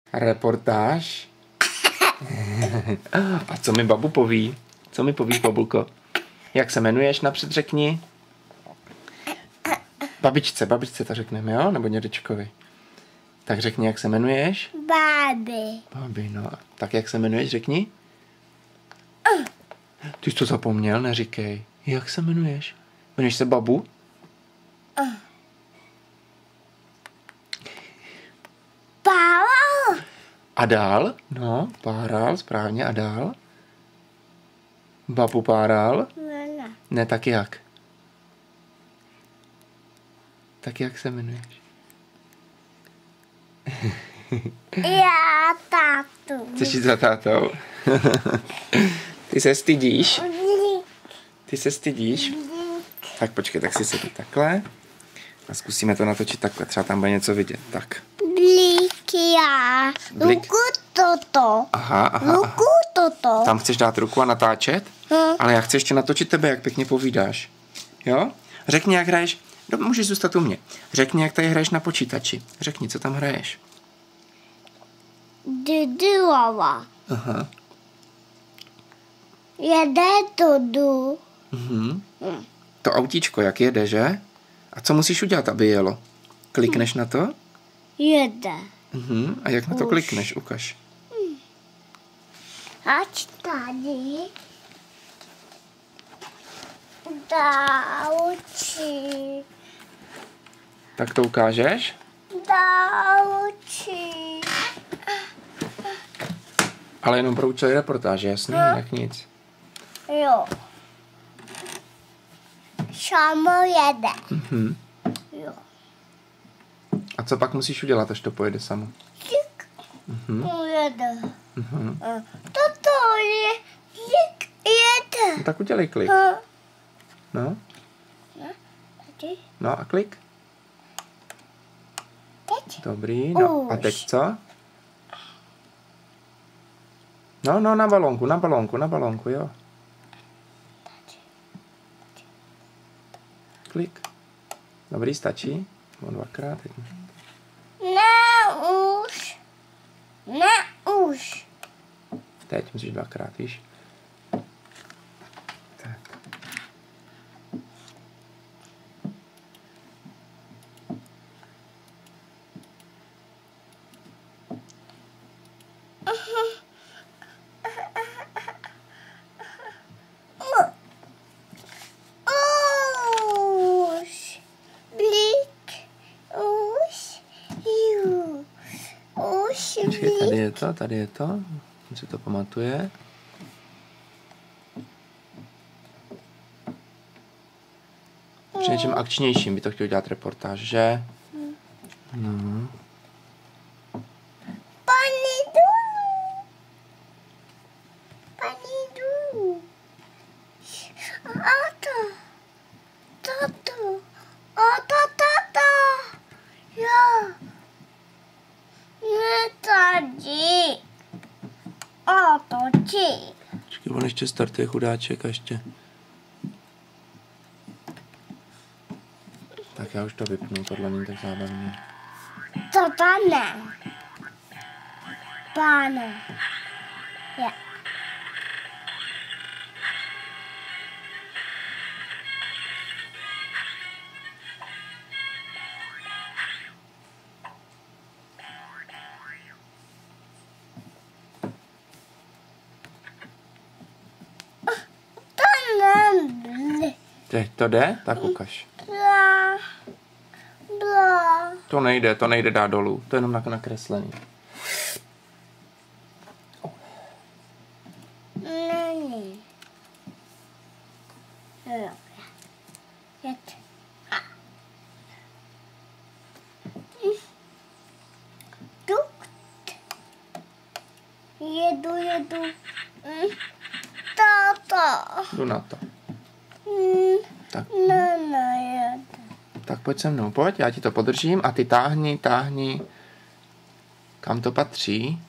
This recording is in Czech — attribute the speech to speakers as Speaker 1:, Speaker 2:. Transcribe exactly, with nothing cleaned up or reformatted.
Speaker 1: Reportáž. A co mi babu poví? Co mi povíš, babulko? Jak se jmenuješ, napřed řekni? Babičce, babičce to řekneme, jo? Nebo dědečkovi. Tak řekni, jak se jmenuješ?
Speaker 2: Báby.
Speaker 1: Babi, no. Tak jak se jmenuješ, řekni? Ty jsi to zapomněl, neříkej. Jak se jmenuješ? Jmenuješ se Babu?
Speaker 2: Páral.
Speaker 1: A dál? No, páral, správně. A dál? Babu páral?
Speaker 2: Ne, ne.
Speaker 1: Ne, tak jak? Tak jak se jmenuješ?
Speaker 2: Já tátu.
Speaker 1: Chceš jít za tátou? Ty se stydíš? Ty se stydíš? Tak počkej, tak si sedí takhle. A zkusíme to natočit takhle. Třeba tam bude něco vidět. Tak.
Speaker 2: Blík já.
Speaker 1: Blik.
Speaker 2: Ruku toto.
Speaker 1: Aha, aha, aha.
Speaker 2: Ruku toto.
Speaker 1: Tam chceš dát ruku a natáčet?
Speaker 2: Hm.
Speaker 1: Ale já chci ještě natočit tebe, jak pěkně povídáš. Jo? Řekni, jak hraješ. No, můžeš zůstat u mě. Řekni, jak tady hraješ na počítači. Řekni, co tam hraješ.
Speaker 2: Didylova.
Speaker 1: Aha.
Speaker 2: Jede tudu.
Speaker 1: Mhm. To autíčko, jak jede, že? A co musíš udělat, aby jelo? Klikneš na to?
Speaker 2: Jede.
Speaker 1: Mhm. A jak na to
Speaker 2: Už.
Speaker 1: klikneš? Ukaž.
Speaker 2: Ať tady. Dauči.
Speaker 1: Tak to ukážeš?
Speaker 2: Dauči.
Speaker 1: Ale jenom pro účely reportáže, jasný? Jinak nic.
Speaker 2: Jo. Samo jede.
Speaker 1: Mhm.
Speaker 2: Jo.
Speaker 1: A co pak musíš udělat, až to pojede samo?
Speaker 2: Tik.
Speaker 1: Mhm.
Speaker 2: Jede.
Speaker 1: Mhm.
Speaker 2: Toto je. Tik. Jede.
Speaker 1: No, tak udělej klik.
Speaker 2: Hm.
Speaker 1: No,
Speaker 2: Tady.
Speaker 1: no a klik.
Speaker 2: Teď.
Speaker 1: Dobrý, no a
Speaker 2: Už.
Speaker 1: teď co? No, no, na balónku, na balónku, na balónku, jo. Klik. Dobrý, stačí? No, dvakrát. Teď.
Speaker 2: Ne už. Ne už.
Speaker 1: Teď musíš dvakrát, víš? Tak.
Speaker 2: Už. Blík. Už. Ju. Už.
Speaker 1: Počkej, tady
Speaker 2: Blík.
Speaker 1: je to, tady je to. On si to pamatuje. Při něčem akčnějším by to chtěl dělat reportáž, že? No.
Speaker 2: Paní Dunu. Paní Dunu. A to. Toto. A to, toto. Jo. Ne tady. A to ti.
Speaker 1: Počkej, on ještě startuje chudáček a ještě. Tak já už to vypnu, tohle není tak zábavné.
Speaker 2: Toto ne. Páne. Je. To nebyl.
Speaker 1: Teď to jde? Tak ukaž.
Speaker 2: Bla. Bla.
Speaker 1: To nejde, to nejde dát dolů. To je jenom nakreslený.
Speaker 2: Není. Jo. Jet. Dukt. Jedu, jedu. Mm. Táta.
Speaker 1: Jdu na to.
Speaker 2: Mm.
Speaker 1: Tak,
Speaker 2: Ne, nejede.
Speaker 1: tak pojď se mnou, pojď, já ti to podržím a ty táhni, táhni. Kam to patří?